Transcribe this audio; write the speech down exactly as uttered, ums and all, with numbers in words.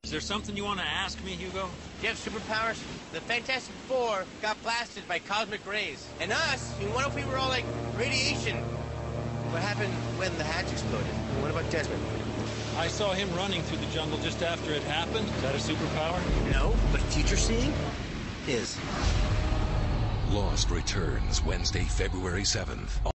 Is there something you want to ask me, Hugo? Do you have superpowers? The Fantastic Four got blasted by cosmic rays. And us, I mean, what if we were all like radiation? What happened when the hatch exploded? What about Desmond? I saw him running through the jungle just after it happened. Is that a superpower? No, but future seeing is. Lost returns Wednesday, February seventh.